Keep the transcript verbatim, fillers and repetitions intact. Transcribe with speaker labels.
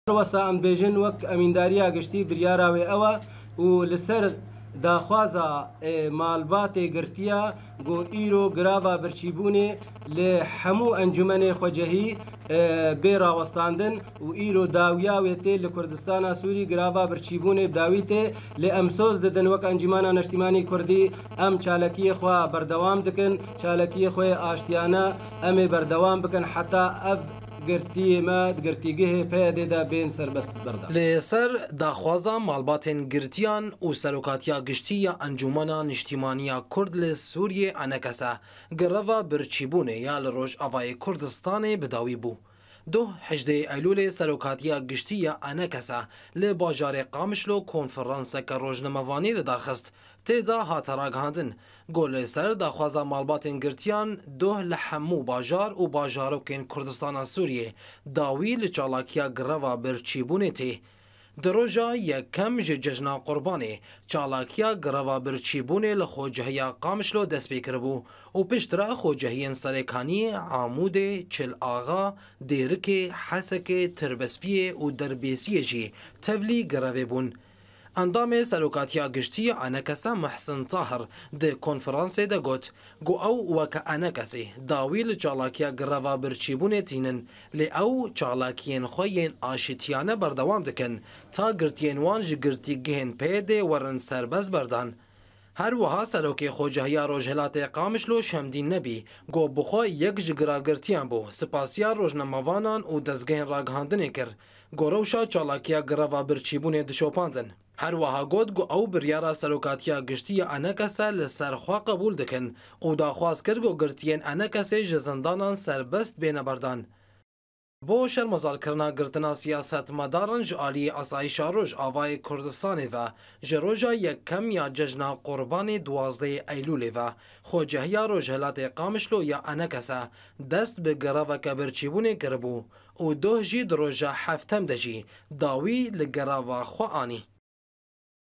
Speaker 1: وەسا ئەم بێژن وەک ئەمینداریە گشتی بریاراوێ ئەوە و لەسەر داخوازە مالباتێ گرتیە گۆ ئیرۆ گراڤە برچیبوونێ لێ هەموو ئەنجومەنێ خۆجەهی بێ ڕاوەستاندن و ئیرۆ داویاوێتێ لە کوردستانە سووری گراڤە برچیبوونێ داویتێ لێ ئەم سۆز دەدەن وەک ئەنجومانە نیشتیمانی کوردی ئەم چالەکیە خوا بەردەوام دکن چالەکیە خۆی ئاشتیانە ئەمێ بەردەوام بکەن حتا ئەف گرتیمە گرتیگەهێ پێدێدا بێن سەربەست بەردە
Speaker 2: لێسەر داخوازە ماڵباتên گرتیان û serokatiya giştî ya Encûmena Niştîmaniya Kurd li Sûriyê anekese gireva birçîbûnê ya li Rojavayê Kurdistanê bi dawî bû. Duh hejdê Eylûlê serokatiya giştî ya anekese li bajarê Qamişlo konferanseke rojnamevanî li darxist têda hate ragihandin got li ser daxwaza malbatên girtiyan duh li hemû bajar û bajarokên Kurdistana Sûriyê dawî li çalakiya gireva birçîbûnê tê. Di roja yekem ji cejna Qurbanê çalakiya gireva birçîbûnê li xwecehiya Qamişlo dest pê kiribû û piştre xwecehiyên Serêkaniyê, Amûdê, Çilaxa, Dêrikê, Hesekê, Tirbespiyê û Derbêsiyê jî tevlî girevê bûn. Endamê serokatiya giştî ya anekese Mehsin Tahir di konferansê de got got ew weke anekesê dawî li çalakiya gireva birçîbûnê tînin lê ew çalakiyên xwe yên aşîtiyane berdewam dikin ta girtiyên wan ji girtîgehên pêdê werin serbest berdan. Her wiha serokê xwecehiya Rojhilatê Qamişlo Şemdîn Nebî got bi xwe yek ji giravgirtiyan bû spasiya rojnamevanan û dezgehên ragihandinê kir got rewşa çalakiya gireva birçîbûnê dişopandin. Her wiha got got ew biryara serokatiya giştî ya anekese li ser xwe qebûl dikin û daxwaz kir got girtiyên anekesê ji zindanan serbest bêne berdan. Bo şermezarkirina girtina siyasetmedaran ji aliyê asayişa Rojavayê Kurdistanê ve ji roja yekem ya cejna Qurbanê duwazdehê Eylûlê ve xwecehiya Rojhilatê Qamişlo ya anekese dest bi gireveke birçîbûnê kiribû û duh jî di roja heftem de jî dawî li gereva xwe anî.